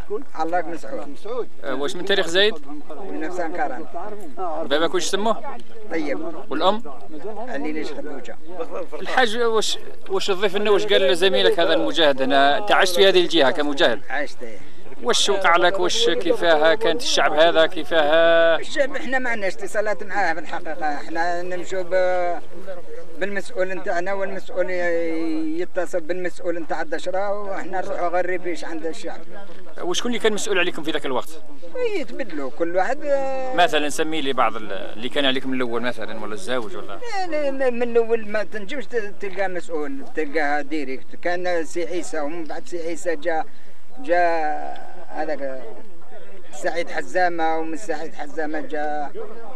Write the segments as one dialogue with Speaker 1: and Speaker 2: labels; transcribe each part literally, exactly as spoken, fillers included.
Speaker 1: الله مسعود.
Speaker 2: واش من تاريخ زايد؟
Speaker 1: من نفس أنكاران.
Speaker 2: باباك واش سموه؟
Speaker 1: طيب.
Speaker 2: والام؟
Speaker 1: اللي ليش خدوجه.
Speaker 2: الحاج واش واش تضيف لنا واش قال زميلك هذا المجاهد؟ انا انت عشت في هذه الجهه كمجاهد.
Speaker 1: عشت.
Speaker 2: واش وقع لك؟ واش كيفاه كانت الشعب هذا؟ كيفاه؟
Speaker 1: الشعب احنا ما عندناش اتصالات معاه بالحقيقه، احنا نمشوا ب... بالمسؤول نتاعنا، والمسؤول يتصل بالمسؤول نتاع الدشره، وحنا نروحوا غير ريبيش عند الشعب.
Speaker 2: وشكون اللي كان مسؤول عليكم في ذاك الوقت؟
Speaker 1: يتبدلوا كل واحد.
Speaker 2: مثلا سمي لي بعض اللي كان عليكم من الاول مثلا، ولا الزوج ولا؟
Speaker 1: من الاول ما تنجمش تلقى مسؤول، تلقاها ديريكت. كان سي عيسى، ومن بعد سي عيسى جا جا هذاك سعيد حزامه، ومن سعيد حزامه جا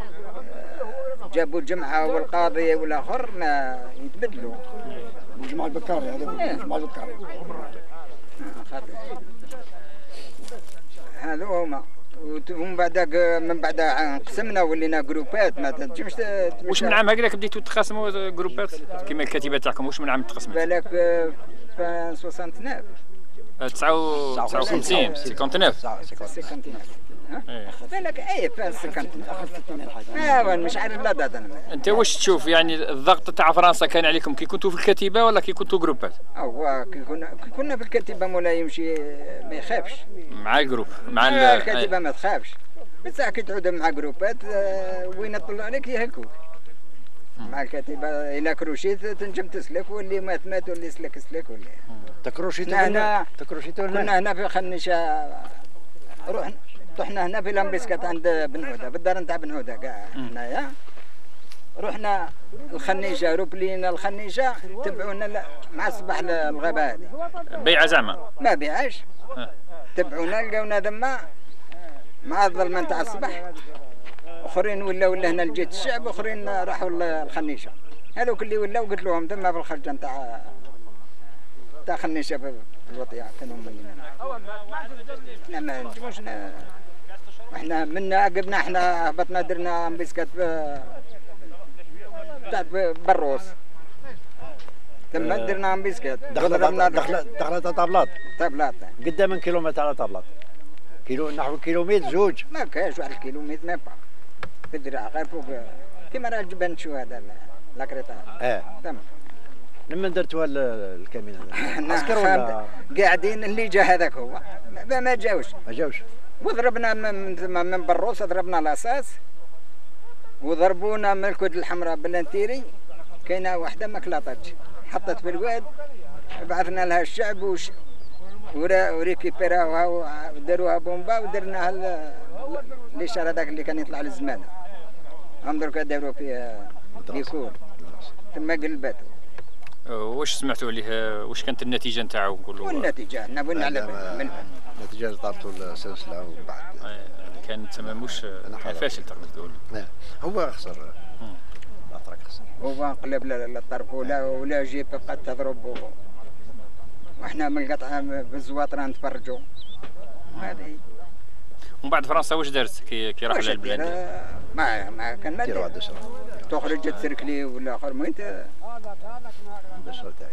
Speaker 1: جابوا جمعه والقاضي والاخر، ما يتبدلوا.
Speaker 3: الجمعه البكاري هذا الجمعه البكاري.
Speaker 1: هذو هما. ومن بعد من بعد انقسمنا ولينا جروبات، ما تنجمش.
Speaker 2: واش من عام هكذاك بديتوا تقاسموا جروبات كيما الكتيبه تاعكم؟ واش من عام تقسمت؟
Speaker 1: بالك في تسعة
Speaker 2: وخمسين تسعة
Speaker 1: وخمسين بالك اي في سكنتنا. ايوا مش عارف لا دات انا.
Speaker 2: انت واش تشوف يعني الضغط تاع فرنسا كان عليكم كي كنتوا في الكتيبه ولا كي كنتوا جروبات؟
Speaker 1: هو كي كنا كي كنا في الكتيبه مولاي يمشي ما يخافش
Speaker 2: مع الجروب مع
Speaker 1: الكتيبه ما تخافش، بصح كي تعود مع جروبات وين يطلعوا عليك يهكوك. مع الكتيبه الى كروشيت تنجم تسلك، واللي مات مات، واللي سلك سلك. واللي
Speaker 3: تكروشيتو
Speaker 1: هنا
Speaker 3: تكروشيتو
Speaker 1: كنا هنا في خنيشه، رحنا رحنا هنا في لامبيسكات عند بن عوده، في الدار نتاع بن عوده كاع هنايا. رحنا الخنيشه، روبلينا الخنيشه، تبعونا مع الصباح الغابه هذه.
Speaker 2: بيعه زعما؟
Speaker 1: ما بيعاش. تبعونا لقاونا ذما مع الظلمه نتاع الصباح. اخرين ولاو لهنا لجيت الشعب، اخرين راحوا الخنيشه. هذوك اللي ولاو قلت لهم ذما في الخرجه نتاع تاع خنيشه في الوطيعه كانوا من لا ما نجموش. احنا منا عقبنا، احنا هبطنا درنا مسكات تاع بروس، ثم درنا مسكات.
Speaker 3: دخلت دخلت دخلت طابلات
Speaker 1: طابلات
Speaker 3: قد من كيلومتر على طابلات؟ كيلو نحو كيلومتر زوج؟
Speaker 1: ما كاينش واحد الكيلومتر ما با في الدراع غير فوق كيما راه الجبن شو هذا لاكريطار.
Speaker 3: اه تمام. لمن درتوها الكامينه؟
Speaker 1: عسكر ولا قاعدين؟ اللي جا هذاك هو ما, ما جاوش
Speaker 3: ما جاوش.
Speaker 1: وضربنا من ثم من بروس، ضربنا لاصاص، وضربونا من الكود الحمراء بالانتيري. كاينه واحده ما كلاطتش، حطت في الواد، بعثنا لها الشعب وش وريكيبيراوها وداروها بومبا، ودرناها الاشاره هذاك اللي كان يطلع للزماله. هم دركا داروا فيها ديكور ثم قلباتو.
Speaker 2: واش سمعتوا عليه؟ واش كانت النتيجه نتاعو نقولوا؟
Speaker 1: والنتيجه حنا بنا على منها.
Speaker 3: النتيجه طارتوا السلسله ومن بعد
Speaker 2: كانت مش كان فاشل تقدر تقول.
Speaker 3: هو خسر الاتراك، خسر
Speaker 1: هو انقلب للطرف ولا ولا جيب بقات تضرب، وحنا من القطعه بالزواطره نتفرجوا. هذه
Speaker 2: ومن بعد فرنسا واش دارت كي كي راح للبلاد؟
Speaker 1: ما ما كان ما دار. تخرج تسركلي ولا اخر المهم
Speaker 3: الدشره تاعي.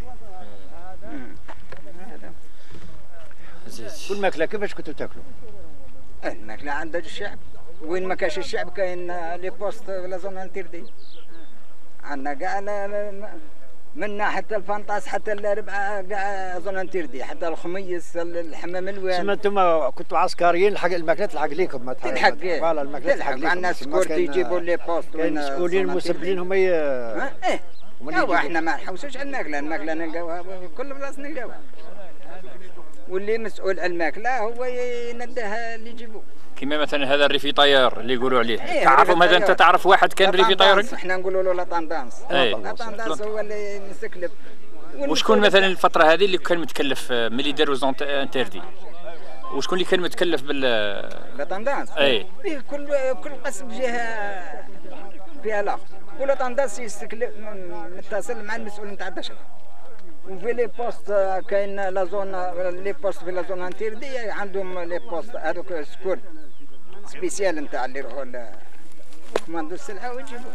Speaker 3: والماكله كيفاش كنتوا تاكلوا؟
Speaker 1: الماكله عند الشعب، وين ما كاش الشعب كاين لي بوست في لا زون انتردي. عندنا كاع منا حتى الفانطاس حتى الربعه كاع زون انتردي، حتى الخميس الحمام الوان.
Speaker 3: تسمى انتم كنتوا عسكريين، الحق الماكله تلحق ليكم؟ ما
Speaker 1: تلحق
Speaker 3: فوالا الماكله تلحق ليكم.
Speaker 1: عندنا سكورتي يجيبوا لي بوست.
Speaker 3: كاين مسؤولين مسبلين هما ي...
Speaker 1: ايه ايوا احنا ما نحوسوش على الماكله، الماكله نلقاوها في كل بلاصه نلقاوها، واللي مسؤول على الماكله هو يندها اللي يجيبوه.
Speaker 2: كيما مثلا هذا الريفي طيار اللي يقولوا عليه، إيه تعرفوا مثلا انت تعرف واحد كان ريفي طيار؟
Speaker 1: احنا نقولوا له لا طاندانس. لا طاندانس هو اللي مستكلف.
Speaker 2: وشكون مثلا الفتره هذه اللي كان متكلف ملي داروا زون انتردي؟ وشكون اللي كان متكلف بال
Speaker 1: لا طاندانس؟
Speaker 2: اي
Speaker 1: كل كل قسم جهه فيها الاخر، ولا طاندانس يستكلف متصل مع المسؤول نتاع الدشره. وفي لي بوست كاين لا زون لي بوست في لا زون انتردي عندهم لي بوست هذوك سكور سبيسيال نتاع اللي يروحوا كوماندو السلعه ويجيبوا.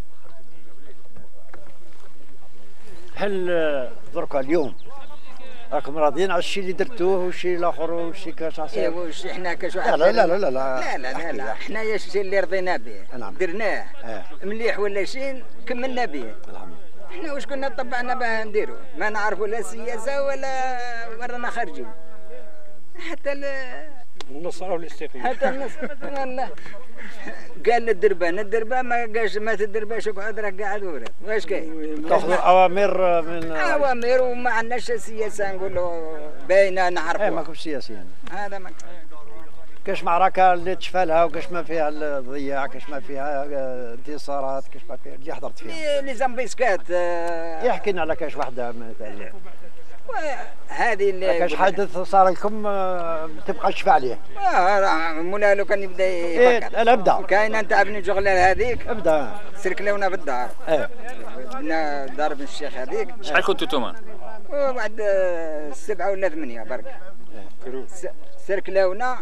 Speaker 3: هل دركا اليوم راكم راضيين على الشيء اللي درتوه والشيء الاخر والشيء كاش
Speaker 1: ايه
Speaker 3: عصير؟
Speaker 1: واش حنا كاش واحد
Speaker 3: لا لا لا لا لا
Speaker 1: لا لا لا, لا. حنايا الشيء اللي رضينا به
Speaker 3: نعم.
Speaker 1: درناه
Speaker 3: اه
Speaker 1: مليح ولا شيء كملنا به.
Speaker 3: الحمد لله.
Speaker 1: احنا واش كنا طبعنا باه نديروا ما نعرفوا لا سياسه ولا ورانا خارجين حتى ال
Speaker 4: النصر والاستقلال
Speaker 1: حتى النص والله قال الدربان الدربان ما قالش ما تدرباش اقعد راك قاعد ورا واش كاين
Speaker 3: تاخذوا اوامر من
Speaker 1: اوامر وما عندناش سياسه نقولوا باينه نعرفوا
Speaker 3: ايه ماكم سياسيين.
Speaker 1: هذا ما
Speaker 3: كاش معركه اللي تشفالها وكاش ما فيها الضياع كاش ما فيها انتصارات كاش ما فيها اللي حضرت فيها
Speaker 1: لي زامبيسكات
Speaker 3: يحكي لنا على كاش وحده مثلا
Speaker 1: هذه اللي
Speaker 3: كاش حادث صار لكم تبقى تشفى عليه.
Speaker 1: اه راه مولاي لو كان يبدا
Speaker 3: ايه
Speaker 1: يفكر
Speaker 3: لا ابدا
Speaker 1: كاينه نتاع بن جغلال هذيك
Speaker 3: ابدا
Speaker 1: سركلونا بالدار
Speaker 3: ايه
Speaker 1: بنا دار بن الشيخ هذيك
Speaker 2: شحال كنتوا نتوما؟
Speaker 1: وبعد سبعه ولا ثمانيه برك س- سركلونا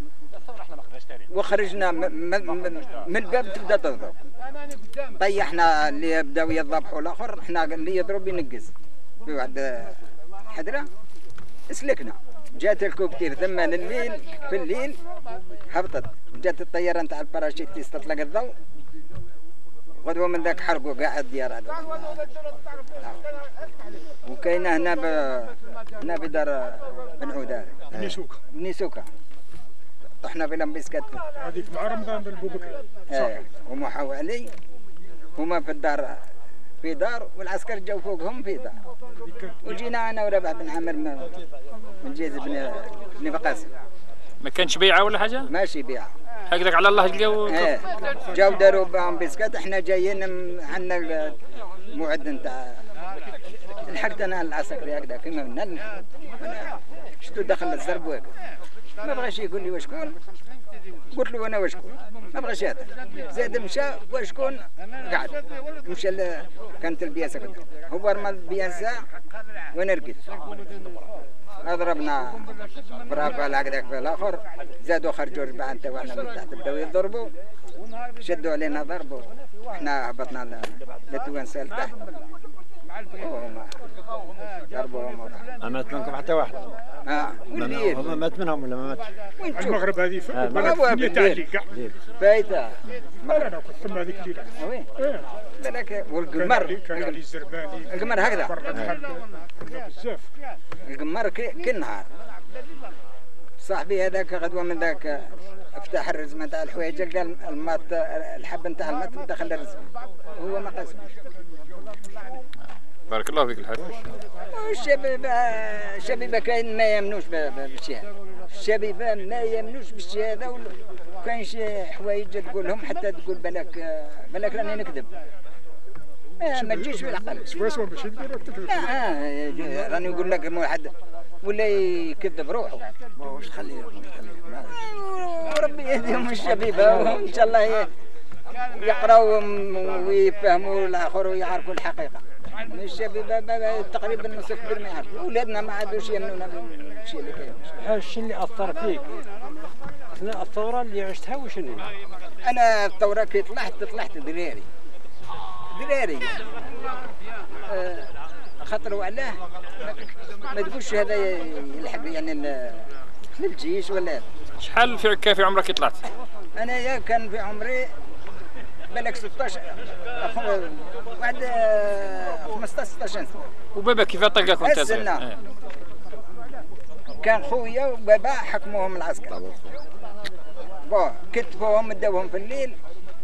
Speaker 1: وخرجنا م- م- م- من الباب تبدا تضرب طيحنا اللي بداو يضربوا الاخر احنا اللي يضرب ينقز في واحد حدره سلكنا جات الكوبتير ثم الليل في الليل هبطت جات الطياره نتاع الباراشوتيست تطلق الضوء غدوه من ذاك حرقوا كاع الديار هذا وكاينه هنا ب... هنا بدار بن عودة
Speaker 4: بني سوكا
Speaker 1: بني سوكا طحنا في لمبيسكات
Speaker 4: هذيك مع رمضان بن بوبكر
Speaker 1: اه هما حاو علي هما في الدار في دار والعسكر جاوا فوقهم في دار وجينا انا وربع بن عامر من من جيز بن بن بقاسم
Speaker 2: ما كانش بيعه ولا حاجه؟
Speaker 1: ماشي بيعه
Speaker 2: هكذاك على الله تلقاو
Speaker 1: اه جاو داروا بهم بسكات احنا جايين عندنا المعد نتاع لحقت انا العسكري هكذا كيما من شتو دخل الزرب واقف ما بغاش يقول لي وشكون قلت له انا وشكون ما بغاش يهدر زاد مشى وشكون قعد مشى ل- كانت البياسه كده هو رمى البياسه وانا رقدت ضربنا برافال هكذاك في الاخر زادوا خرجوا ربعه تاعنا من تحت بداو يضربوا شدوا علينا ضربوا احنا هبطنا لتوانسه لتحت وهما ضربوهم وراح.
Speaker 3: ما مات منكم حتى واحد.
Speaker 1: اه والليل
Speaker 3: هما مات منهم ولا ما ماتش؟
Speaker 1: وين تشوف
Speaker 4: المغرب هذه في
Speaker 3: آه،
Speaker 4: بلد
Speaker 1: المغرب
Speaker 4: الدنيا تاع اللي كاع
Speaker 1: بايته
Speaker 4: انا كنت ثم هذيك الليله
Speaker 1: وين
Speaker 4: ايه
Speaker 1: بالك
Speaker 4: كان
Speaker 1: والقمر
Speaker 4: علي كان علي الزرباني
Speaker 1: القمر هكذا
Speaker 4: برا بحال كنا بزاف
Speaker 1: القمر كي كي النهار صاحبي هذاك غدوه من ذاك افتح الرزمه تاع الحوايج قال المات الحب نتاع المات دخل الرزمه هو ما قسمش
Speaker 2: بارك الله فيك الحاج.
Speaker 1: الشباب الشباب كاين ما يمنوش ب- ب- بالشيء هذا الشباب ما يمنوش بالشيء هذا ولا- وكاين شي حوايج تقول لهم حتى تقول بالك بالك راني نكذب آه، ما تجيش في العقل
Speaker 4: سواسوا باش يديروا التلفزيون
Speaker 1: لا آه، راني نقول لك واحد ولا يكذب روحه
Speaker 3: ما واش تخليه واش تخليه ما-
Speaker 1: وربي يهديهم الشبيبه وان شاء الله ي- يقراوا ويفهموا الاخر ويعرفوا الحقيقه الشبيبه ب- تقريبا نصف كبير ما يعرفوا اولادنا ما عادوش يمنونا بالشيء اللي كاين
Speaker 5: الشيء اللي اثر فيك اثناء الثوره اللي عشتها وشنو؟
Speaker 1: انا الثوره كي طلعت طلعت دراري دراري آه، خطروا علاه ما- ما تقولش هذا يلحق يعني ل- للجيش ولا
Speaker 2: شحال في كان في عمرك كي طلعت؟
Speaker 1: انا يا كان في عمري بالك ستطاش أخو- واحد آه، خمسطاش ستطاش سنه
Speaker 2: وبابا كيف طلقك وانت صغير؟
Speaker 1: السنة.
Speaker 2: إيه.
Speaker 1: كان خويا وبابا حكموهم العسكر بو كتفوهم داوهم في الليل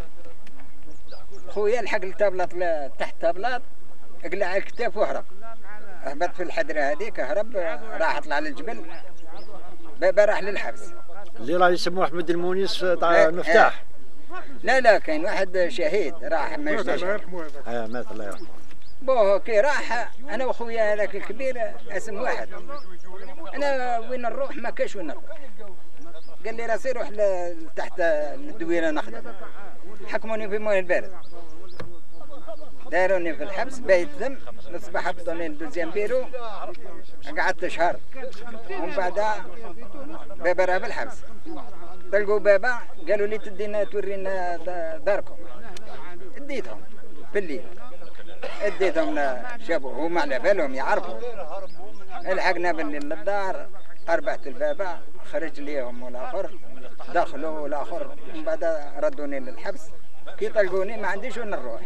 Speaker 1: خويا لحق التابلات ل- تحت التابلات اقلع الكتاف وهرب هبط في الحدره هذيك هرب راح طلع للجبل بابا راح للحبس
Speaker 3: اللي راه يسموه احمد المونيس تاع
Speaker 1: إيه،
Speaker 3: المفتاح.
Speaker 1: لا لا كاين واحد شهيد راح ما
Speaker 4: هذا الله
Speaker 1: يجدش
Speaker 4: يرحمه هذاك
Speaker 3: اه مات الله يرحمه.
Speaker 1: بو كي راح انا وخويا هذاك الكبير اسم واحد انا وين نروح ما كاش وين نروح قال لي راسي روح ل- تحت الدويره نخدم حكموني في مويه البارد داروني في الحبس بايت ثم الصباح حطوني لدوزيام بيرو قعدت شهر ومن بعدها بابا راه في الحبس طلقوا بابا قالوا لي تدينا تورينا دا- داركم اديتهم في الليل اديتهم شافوا هما على بالهم يعرفوا. الحقنا بالليل للدار، أربعة البابا خرج ليهم والاخر دخلوا والاخر من بعد ردوني للحبس. كي طلقوني ما عنديش وين نروح،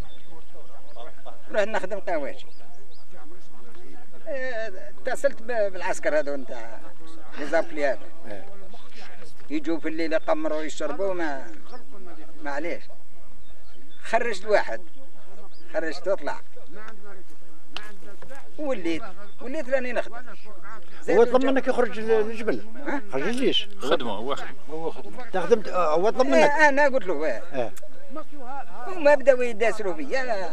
Speaker 1: رحت نخدم قواجي. اتصلت بالعسكر هذو نتاع ليزابلي هذا، يجوا في الليل يقمروا يشربوا ما معليش. خرجت واحد، خرجت واطلع وليت وليت راني نخدم.
Speaker 3: هو طلب منك يخرج للجبل، خرج الجيش
Speaker 2: خدمه هو هو
Speaker 3: تخدم. هو طلب منك.
Speaker 1: انا قلت له اه وما بداو يداسروا فيا.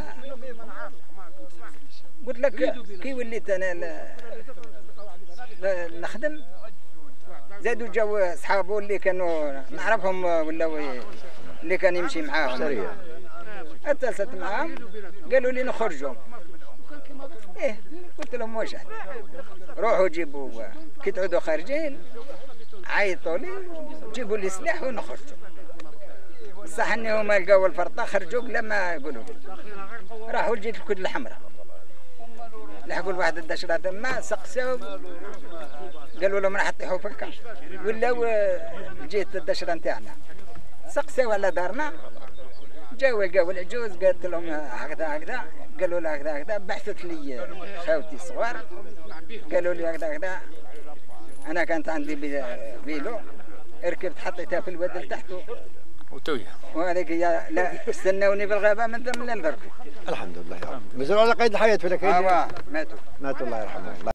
Speaker 1: قلت لك كي وليت انا ل... ل... نخدم، زادوا جاو صحابه اللي كانوا نعرفهم ولاو اللي كان يمشي معاهم. اتصلت معاهم قالوا لي نخرجوا. ايه قلت لهم واش روحوا جيبوا، كي تعودوا خارجين عيطوا لي جيبوا لي سلاح ونخرجوا. صح اني هما لقاو الفرطه خرجوا بلا ما يقولوا لي. راحوا لجيت الكتل الحمراء، لحقوا لواحد الدشره تما سقساو قالوا لهم راح تطيحوا في الكار. ولاو جيت الدشره نتاعنا سقساو على دارنا. جاوا لقاو العجوز قالت لهم هكذا هكذا، قالوا لها هكذا هكذا. بحثت لي خاوتي الصغار قالوا لي هكذا هكذا. انا كانت عندي فيلو ركبت حطيتها في الواد لتحته
Speaker 2: وتويه،
Speaker 1: وهذيك هي. لا استناوني في الغابه من ثم لين ضربوا.
Speaker 3: الحمد لله يا رب. مازالوا على قيد الحياه، ولكن
Speaker 1: اه ماتوا
Speaker 3: ماتوا الله يرحمهم.